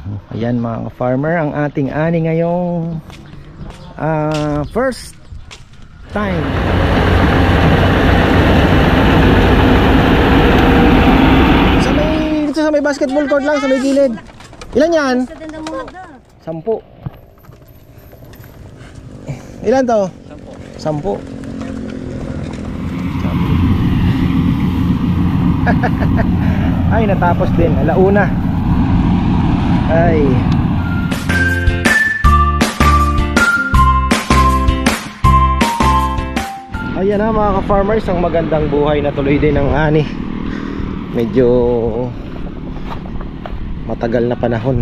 Ayan mga farmer, ang ating ani ngayong first time. Dito sa may basketball court lang, sa may gilid. Ilan yan? 10. Ilan to? 10. Ay, natapos din. Alauna. Ay. Ayan na mga ka-farmers, ang magandang buhay na tuloy din ng ani. Medyo matagal na panahon.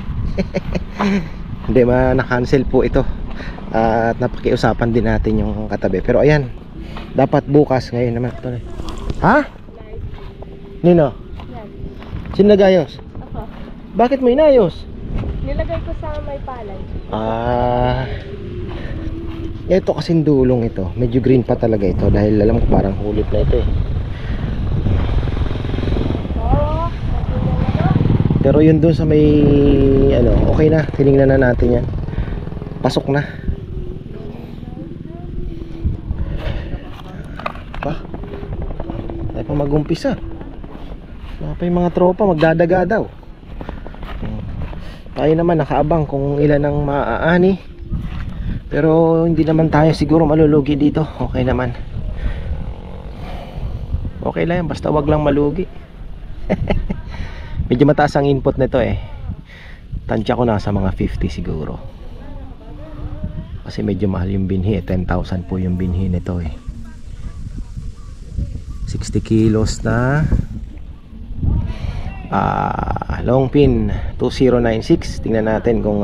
Hindi na-cancel po ito. At napakiusapan din natin yung katabi. Pero ayan, dapat bukas ngayon naman ito. Ha? Nino? Yan. Sino nagayos? Ako. Bakit mo inayos? Nilagay ko sa may palay. Ito kasing dulong ito. Medyo green pa talaga ito. Dahil alam ko parang hulip na ito eh. Oo. Pero yun dun sa may okay na. Tinignan na natin yan. Pasok na. Ay pa mag-umpisa. Mga pa yung mga tropa magdadaga daw. Tayo naman nakaabang kung ilan ang maaani. Pero hindi naman tayo siguro malulugi dito. Okay naman. Okay lang yan, basta wag lang malugi. Medyo mataas ang input nito eh. Tansya ko nasa mga 50 siguro. Kasi medyo mahal yung binhi eh. 10,000 po yung binhi nito eh. 60 kilos na long pin 2096. Tingnan natin kung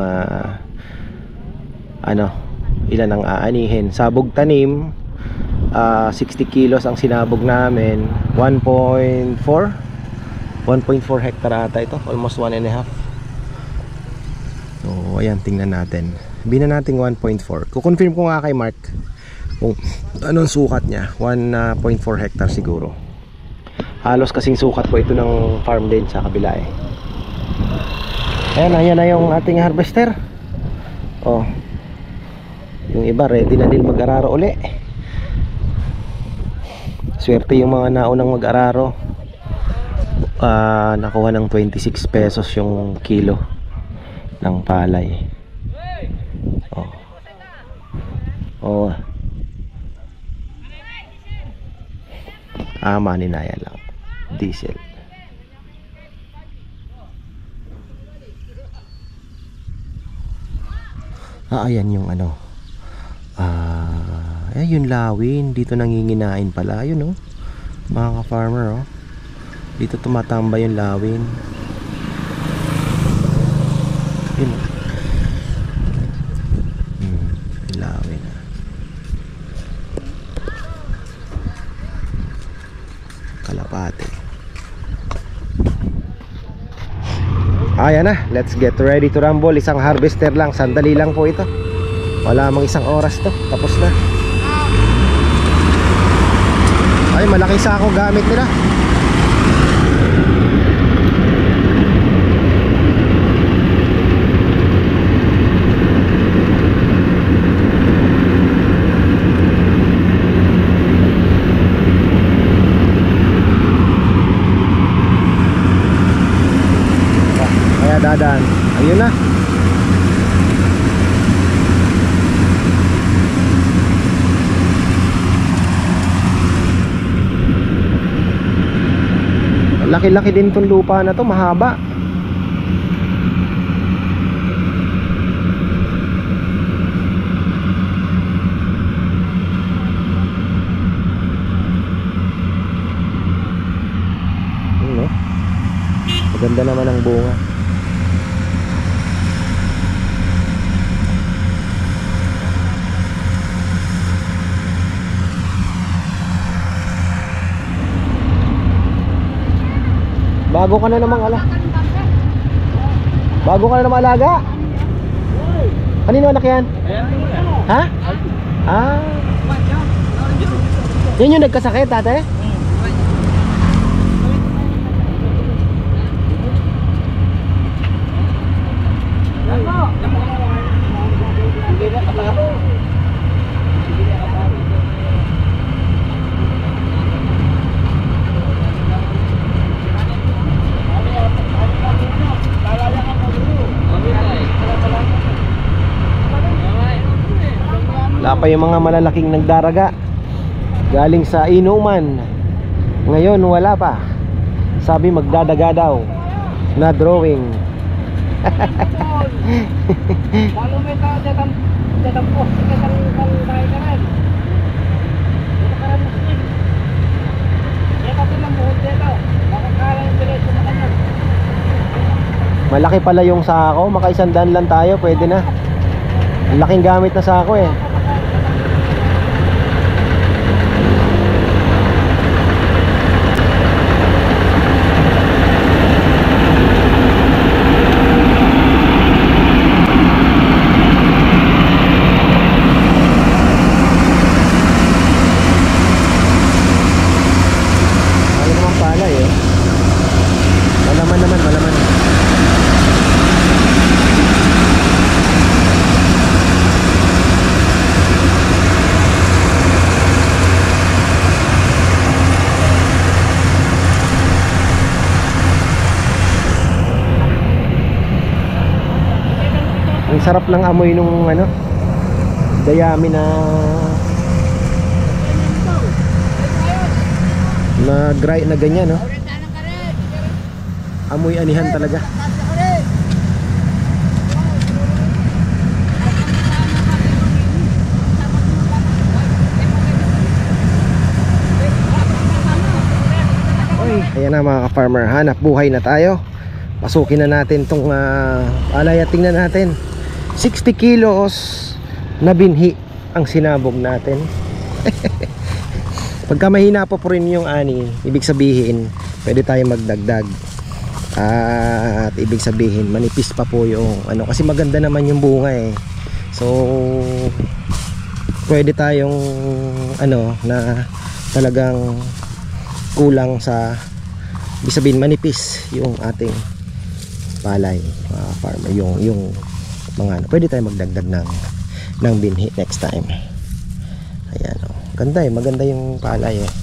ilan ang aanihin. Sabog tanim 60 kilos ang sinabog namin. 1.4 hectare ata ito. Almost 1.5. So ayan, tingnan natin. Binan natin 1.4. Kukonfirm ko nga kay Mark kung anong sukat niya. 1.4 hectare siguro. Halos kasing sukat po ito ng farm din sa kabila eh. Ayan na yung ating harvester. Oh, yung iba ready na din mag-araro uli. Swerte yung mga naunang mag-araro. Nakuha ng 26 pesos yung kilo ng palay. Oh, maninaya lang. Diesel. Ayan yung yung lawin. Dito nanginginain pala. Ayun mga ka-farmer dito tumatambay yung lawin. Yun lawin. Kalapate. Ayan na, let's get ready to rumble. Isang harvester lang, sandali lang po ito. Wala mang isang oras to, tapos na. Ay, malaking sako gamit nila. Dadaan. Ayun na. Laki-laki din tong lupa na to, mahaba. Maganda naman ang bunga. Bago ka na namang alaga. Kanino anak yan? Ha? Yan yung nagkasakit, ate? pa yung mga malalaking nagdaraga galing sa inuman. Ngayon wala pa. Sabi magdadaga daw na drawing. Lalo may tao dyan po. Kaya ka rin. Dito ka rin muslim. Kaya ka lang buhod dito. Makakala yung bilis sa kanya. Malaki pala yung sako. Maka 100 lang tayo. Pwede na. Ang laking gamit na sako eh. Ang sarap ng amoy nung ano, dayami na dry na ganyan, no? Amoy anihan talaga. Oy, ayan na mga ka-farmer, hanap buhay na tayo. Pasukin na natin tong alay at tingnan natin. 60 kilos na binhi ang sinabog natin. Pagka mahina po rin yung ani, ibig sabihin pwede tayo magdagdag. At ibig sabihin manipis pa po yung ano, kasi maganda naman yung bunga eh. So pwede tayong ano na talagang kulang sa, ibig sabihin manipis yung ating palay, farmer, yung mga ano, pwede tayo magdagdag ng binhi next time. Ayan, oh. Ganda eh, maganda yung palay eh.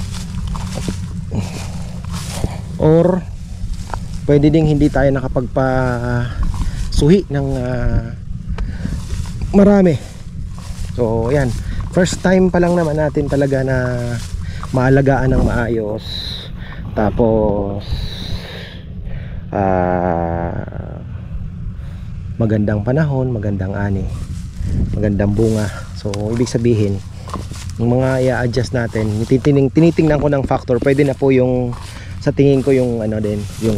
Or pwede ding hindi tayo nakapagpa-suhi ng marami. So ayan, first time pa lang naman natin talaga na maalagaan ng maayos. Tapos magandang panahon, magandang ani, magandang bunga. So ibig sabihin yung mga i-adjust natin, tinitingnan ko ng factor. Pwede na po yung sa tingin ko yung ano din, yung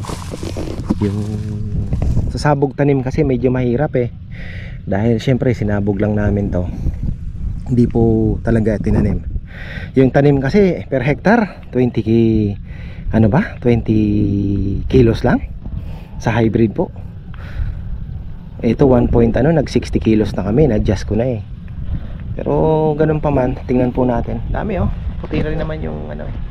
sasabog tanim kasi medyo mahirap eh, dahil syempre sinabog lang namin to, hindi po talaga tinanim. Yung tanim kasi per hectare 20 kilos lang sa hybrid po. Ito 1 point ano, nag 60 kilos na kami, na-adjust ko na eh. Pero ganun pa man, tingnan po natin. Dami oh, puti rin naman yung ano eh.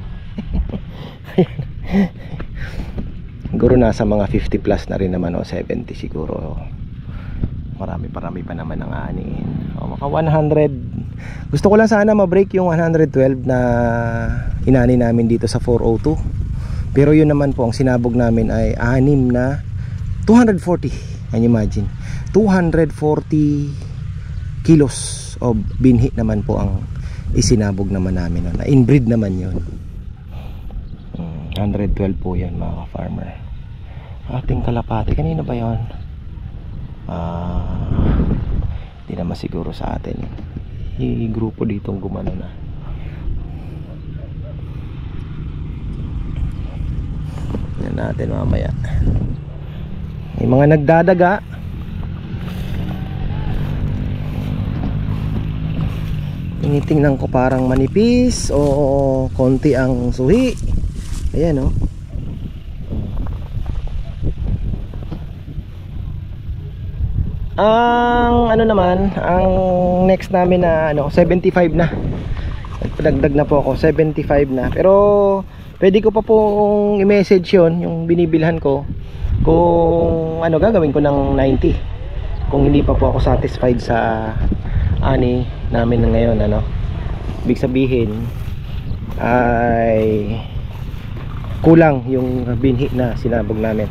Siguro nasa mga 50 plus na rin naman oh, 70 siguro. Marami pa naman ang aaniin. Oh, maka 100. Gusto ko lang sana ma-break yung 112 na inani namin dito sa 402. Pero yun naman po, ang sinabog namin ay anim na 240. Can you imagine? 240 kilos of binhi naman po ang isinabog naman namin. Na inbreed naman yun. 112 po yan mga farmer. Ating kalapati, kanina ba yun? Hindi naman siguro sa atin. Yung grupo ditong gumano na. Yan natin mamaya. May mga nagdadaga. Tinitingnan ko parang manipis o konti ang suhi. Ayan oh. Ang ano naman, ang next namin na ano, 75 na. Nagpadagdag na po ako, 75 na. Pero pwede ko pa pong i-message yon, yung binibilhan ko, kung ano gagawin ko ng 90 kung hindi pa po ako satisfied sa ani namin ngayon. Ano, ibig sabihin ay kulang yung binhi na sinabog namin.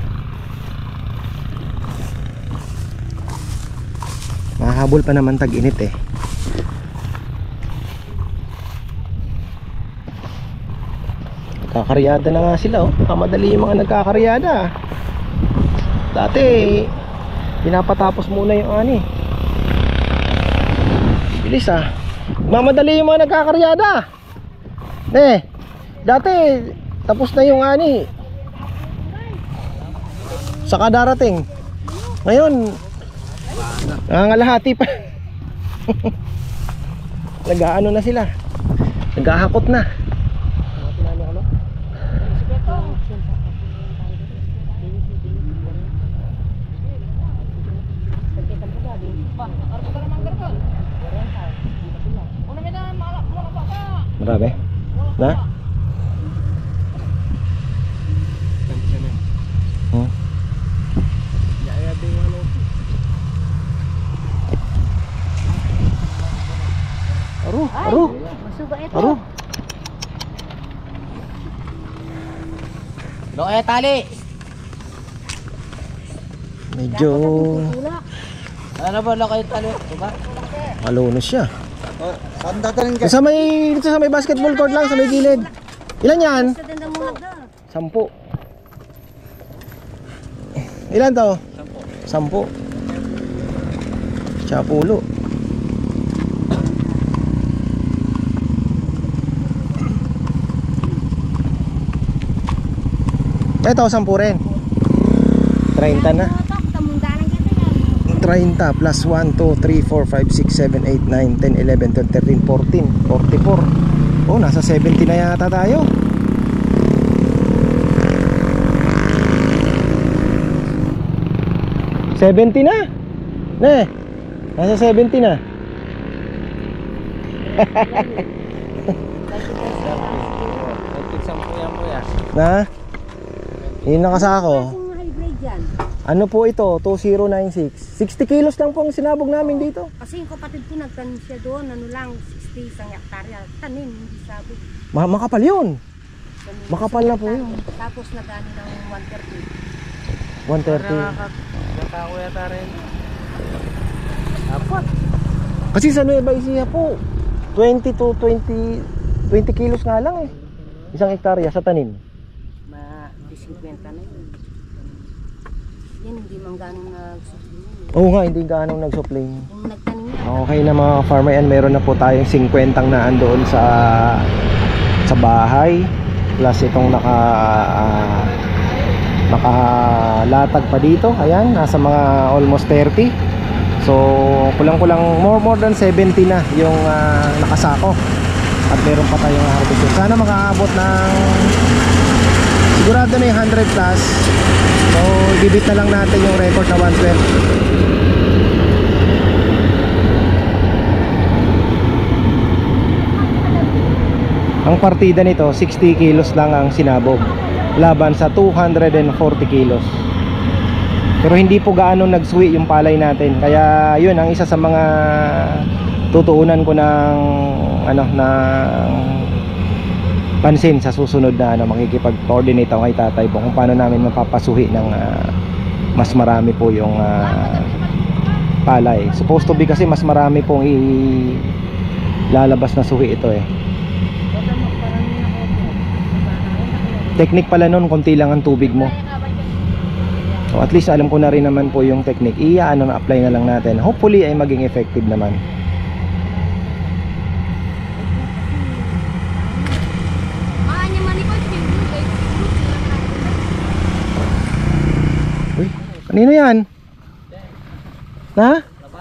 Mahabol pa naman tag-init eh. Kakaryada na nga sila, oh. Kamadali yung mga nagkakaryada. Dati pinapatapos muna yung ani. Bilis ah. Mamadali yung mga nagkakaryada. Dati tapos na yung ani, saka darating. Ngayon nangangalahati pa. Nag-aano na sila, naghahakot na. Marami? Na? Aro. Aro. Ano kaya tali? Medyo Ano ba lang kayo tali? Diba? malunos siya. Saan dadaling ka? Dito sa may basketball court lang, sa may gilid. Ilan yan? 10. Ilan to? 10. Chapulo. Ito, 10 rin. 30 na. 30 plus 1, 2, 3, 4, 5, 6, 7, 8, 9, 10, 11, 12, 13, 14, 44. Oh, nasa 70 na yata tayo. $70 na. Nasa 70 na. Na? Yun nakasako. Ano po ito? 2096. 60 kilos lang po ang sinabog namin dito. Kasi yung kapatid ko nagtanim siya doon, ano lang, 60 isang hektarya. Tanim, hindi sabog. Makapal yun. Makapal na po yun. Tapos nagano ng 130. 130. Nakako yata rin. Kasi sa Nueva Ecija po 20 to 20 kilos nga lang eh. Isang hektarya sa tanim. Di 50 na yun. Yan, hindi man ganong nag-supply. Oo nga, hindi ganong nag-supply. Yung nagtanim niya. Okay na mga farmer, yan meron na po tayong 50 na andoon sa bahay. Plus itong nakalatag pa dito. Ayan, nasa mga almost 30. So kulang-kulang more than 70 na yung nakasako. At meron pa tayong harvest. Sana makaabot ng sigurado na yung 100 plus. So ibibit na lang natin yung record na 112. Ang partida nito 60 kilos lang ang sinabog laban sa 240 kilos. Pero hindi po gaano nagsuwi yung palay natin. Kaya yun ang isa sa mga tutuunan ko ng pansin sa susunod na makikipag-coordinate ako kay Tatay po kung paano namin mapapasuhi ng mas marami po yung palay. Supposed to be kasi mas marami pong lalabas na suhi ito eh. Technique pala nun, konti lang ang tubig mo. So at least alam ko na rin naman po yung technique. Apply na lang natin. Hopefully ay maging effective naman. Uy, kanino yan? Na?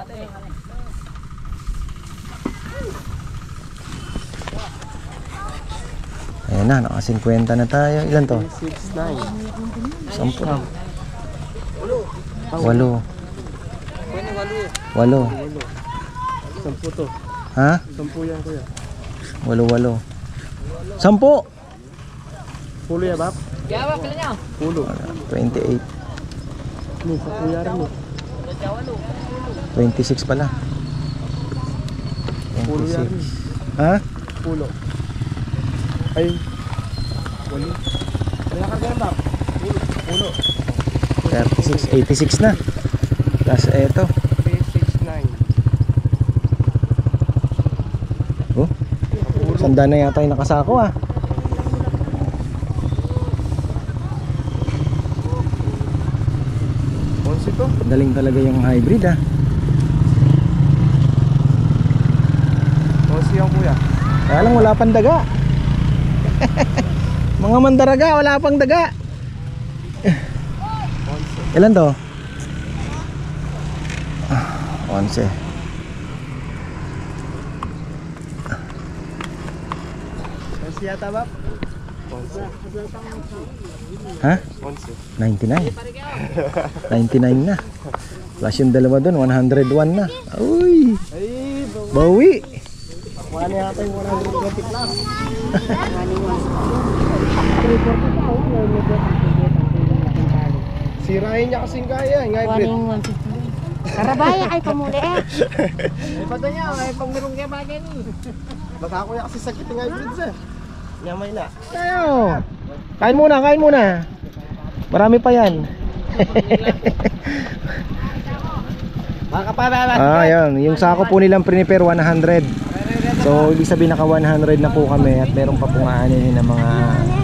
Ayan na, naka 50 na tayo. Ilan to? 6, 9 10. 8. 8. 10 to. Ha? 10 yan kuya. 8. 10. Pulo ya bab? Kaya ba pala niya? Pulo. 28. Ni sa kuya rin mo. 26 pala. Pulo yan. 26. Ha? Pulo. Ay. Pulo. Kaya ka ganyan bab? Pulo. 36, 86 na. Plus eto. 369. Oh. Sanda na yata yung nakasako ah. ito. Galing talaga yung hybrid ah. Bossy yung kuya. Kaya lang wala pang daga. Mga mandaraga, wala pang daga. Ilan to? 11. Bossy yata ba? Ha? 99. 99 na. Plus yung dalawa dun, 101 na. Uy! Ay, Bawi! wala na yata yung 120 plus. Sirahin niya kasing kaya, yung hybrid. Karabaya ay pamuli eh. Ay, pata niya, ay pag meron kaya bagay ni. Baka ako yung kasi sakit yung hybrids eh. Nyamay na. Ayo! Kain muna, kain muna. Marami pa yan. Mga kapara. Yan. Yung sako po nilang prepare 100. So, ibig sabihin naka 100 na po kami at meron pa pong aanin ng mga...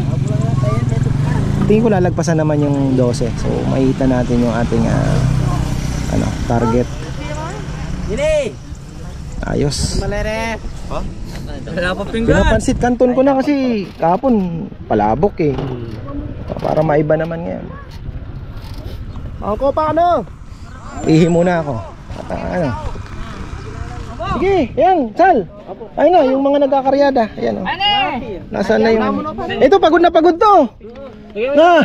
Tingin ko lalagpasan naman yung 12. So, makikita natin yung ating target. Gini! Ayos. Malere! Oh? Wala pa Pinapansit kanton ko na kasi kahapon palabok eh. Para maiba naman ngayon. Ako pa ano? Ihi muna ako. At, sige, yan, Sal. Ayun na, yung mga nagkakaryada. Ayan o. Nasaan na yung... Ito, pagod na pagod to. Na.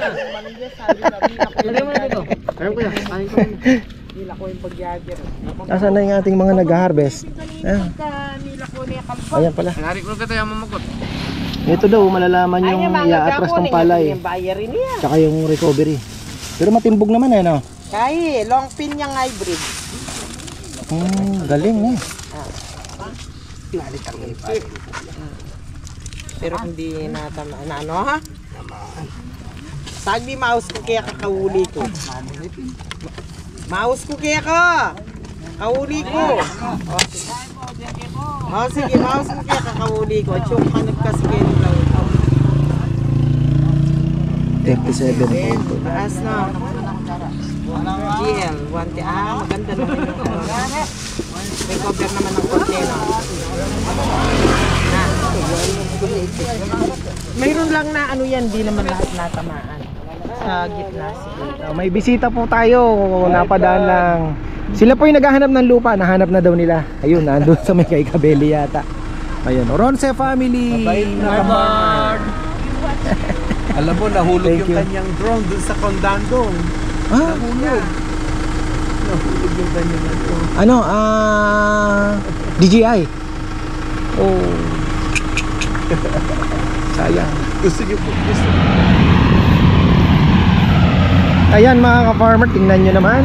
Ayun kuya, kain ko. Nila ko yung pag-jagger. Nasaan na yung ating mga nag-harvest? Ayan pala. Nari ko ka tayo mamagot. Ito daw, malalaman yung iaatras ng palay. Tsaka yung recovery. Pero matimbog naman eh, no? Kaya, long pin yung hybrid. Galing eh. Pero hindi natama na ano ha? Sagdi mouse ko kaya kakahuli ko. Mouse ko kaya ka. Kahuli ko. Oh, sige, mouse ko kaya kakahuli ko. At yung kanag kasi kayo daw. 37. Taas na. GL, 1 maganda naman yung may cover naman ng konti na. Mayroon lang na ano yan, di naman lahat natamaan. Sa gitna siguro. May bisita po tayo. Napadaan lang. Sila po yung naghahanap ng lupa. Nahanap na daw nila. Ayun, nandun sa may kay Kabeli yata. Ayun, Ronce family. Alam mo, nahulog Thank yung you. kanyang drone dun sa Condandong. Nahulog. Nahulog yung kanyang drone. Ano, DJI. Oh. Sayang. Gusto niyo po, gusto. Ayan mga ka-farmer, tingnan nyo naman.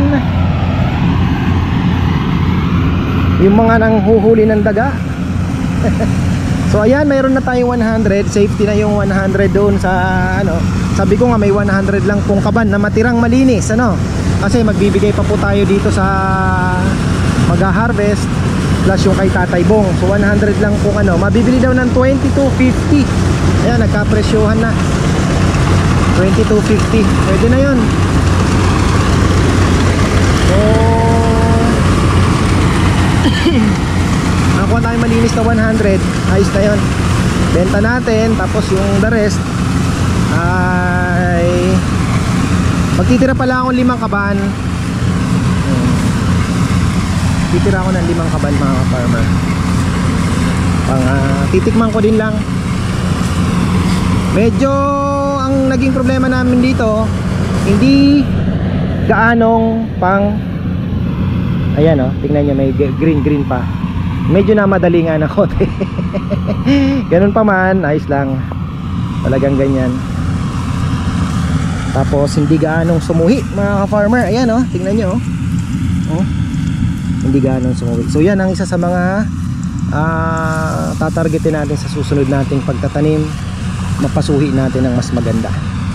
Yung mga nanghuhuli ng daga. So ayan, mayroon na tayong 100. Safety na yung 100 doon sa ano. Sabi ko nga may 100 lang pong kaban na matirang malinis, ano. Kasi magbibigay pa po tayo dito sa mag-harvest plus yung kay Tatay Bong. So 100 lang pong ano, mabibili daw ng 22.50. Ayan, nagka-presyohan na. 22.50. Pwede na 'yon. So nakuha tayong malinis na 100. Ayos na yun. Benta natin. Tapos yung the rest ay magtitira pala ako 5 kaban. Titira ako ng 5 kaban mga farmer. Titikman ko din lang. Medyo ang naging problema namin dito, hindi gaanong pang, ayan o, tingnan nyo, may green pa. Medyo na madali nga na kote. Ganun pa man, ayos lang. Talagang ganyan. Tapos hindi gaanong sumuhi mga ka-farmer. Ayan o, tingnan nyo o. Hindi gaanong sumuhi. So yan ang isa sa mga tatargetin natin sa susunod nating pagtatanim. Mapasuhi natin ng mas maganda.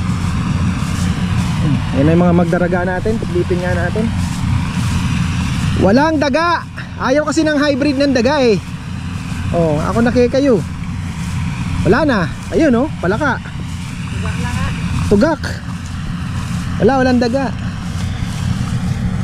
Yan ay mga magdaraga natin. Paglipin nga natin. Walang daga. Ayaw kasi ng hybrid ng daga eh. Oh, ako nakikayo. Wala na. Ayun oh, palaka. Tugak. Walang daga.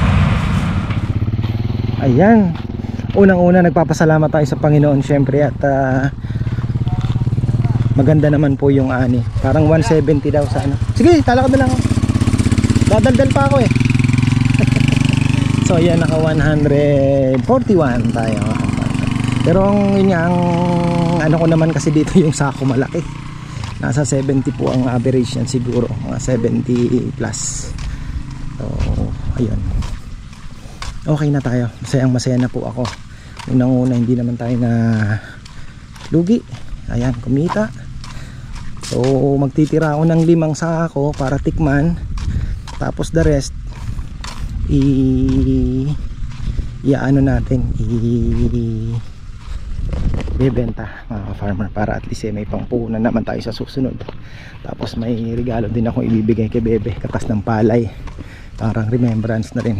Ayan. Unang-una nagpapasalamat tayo sa Panginoon syempre at maganda naman po yung ani. Parang 170 daw sa ano. Sige, tala ka na lang. Dadaldal pa ako eh. So ayan, naka 141 tayo. Pero yun nga, ang ano ko naman kasi dito yung sako malaki. Nasa 70 po ang average yan siguro, mga 70 plus. So ayun, okay na tayo, masaya na po ako. Unang-una hindi naman tayo na lugi. Ayan, kumita. So magtitira ako ng 5 sako para tikman. Tapos the rest iaano natin, bebenta mga farmer, para at least may pangpuhunan naman tayo sa susunod. Tapos may regalo din akong ibibigay kay Bebe, katas ng palay, parang remembrance na rin.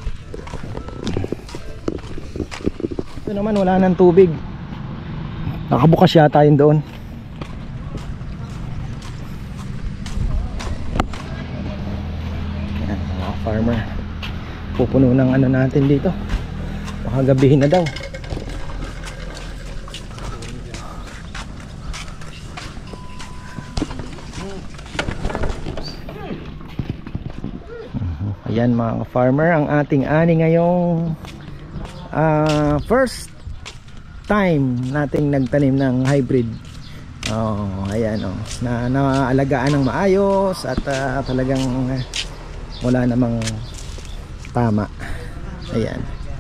Ito naman wala nang tubig, nakabukas yata yun doon. Yan, mga farmer, pupuno ng ano natin dito, baka gabihin na daw. Ayan mga farmer, ang ating ani ngayong first time nating nagtanim ng hybrid. Ayan na naalagaan ng maayos at talagang wala namang tama. Ayan,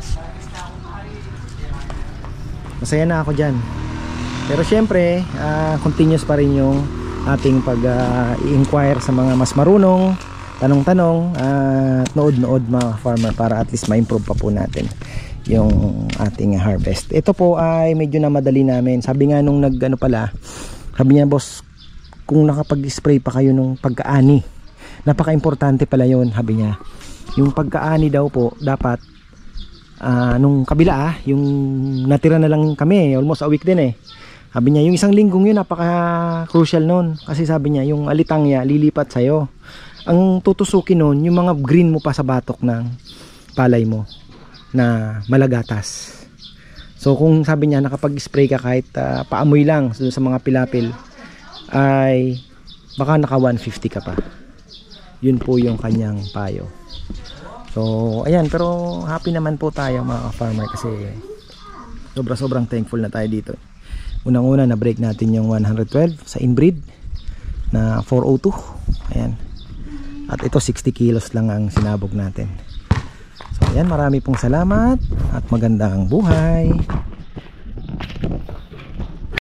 masaya na ako dyan. Pero syempre continuous pa rin yung ating pag-i-inquire sa mga mas marunong, tanong-tanong at nood-nood mga farmer, para at least ma-improve pa po natin yung ating harvest. Ito po ay medyo na madali namin. Sabi nga nung sabi niya, boss, kung nakapag-spray pa kayo nung pagkaani, napaka-importante pala yun. Sabi niya, yung pagkaani daw po dapat nung kabila yung natira na lang kami, almost a week din eh. Sabi niya, yung 1 linggong yun napaka-crucial nun, kasi sabi niya yung alitangya lilipat sa'yo. Ang tutusukin nun yung mga green mo pa sa batok ng palay mo na malagatas. So kung sabi niya nakapag-spray ka kahit paamoy lang sa mga pilapil, ay baka naka 150 ka pa. Yun po yung kanyang payo. So ayan, pero happy naman po tayo mga farmer, kasi sobrang thankful na tayo dito. Unang-una na break natin yung 112 sa inbreed na 402. Ayan. At ito 60 kilos lang ang sinabog natin. So ayan, marami pong salamat at magandang buhay.